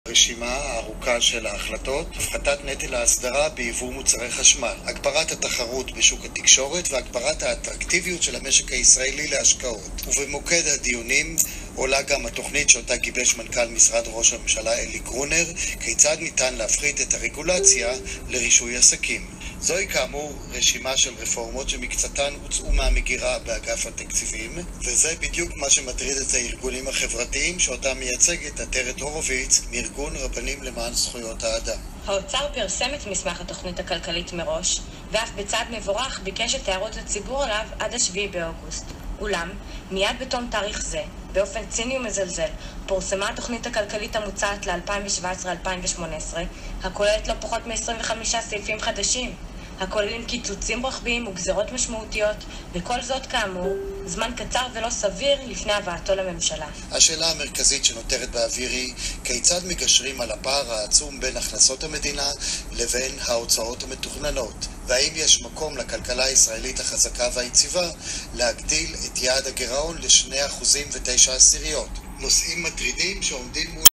רשימה הארוכה של ההחלטות, הפחתת נטל ההסדרה ביבוא מוצרי חשמל, הגברת התחרות בשוק התקשורת והגברת האטרקטיביות של המשק הישראלי להשקעות. ובמוקד הדיונים עולה גם התוכנית שאותה גיבש מנכ"ל משרד ראש הממשלה אלי גרונר, כיצד ניתן להפחית את הרגולציה לרישוי עסקים. זוהי כאמור רשימה של רפורמות שמקצתן הוצאו מהמגירה באגף התקציבים, וזה בדיוק מה שמטריד את הארגונים החברתיים שאותם מייצגת עטרת הורוביץ מארגון רבנים למען זכויות האדם. האוצר פרסם את מסמך התוכנית הכלכלית מראש, ואף בצעד מבורך ביקש את הערות הציבור עליו עד 7 באוגוסט. אולם, מיד בתום תאריך זה, באופן ציני ומזלזל, פורסמה התוכנית הכלכלית המוצעת ל-2017-2018, הכוללת לא פחות מ-25 סעיפים חדשים, הכוללים קיצוצים רוחביים וגזרות משמעותיות, וכל זאת כאמור, זמן קצר ולא סביר לפני הבאתו לממשלה. השאלה המרכזית שנותרת באוויר היא, כיצד מגשרים על הפער העצום בין הכנסות המדינה לבין ההוצאות המתוכננות? והאם יש מקום לכלכלה הישראלית החזקה והיציבה להגדיל את יעד הגירעון ל2.9%? נושאים מטרידים שעומדים מול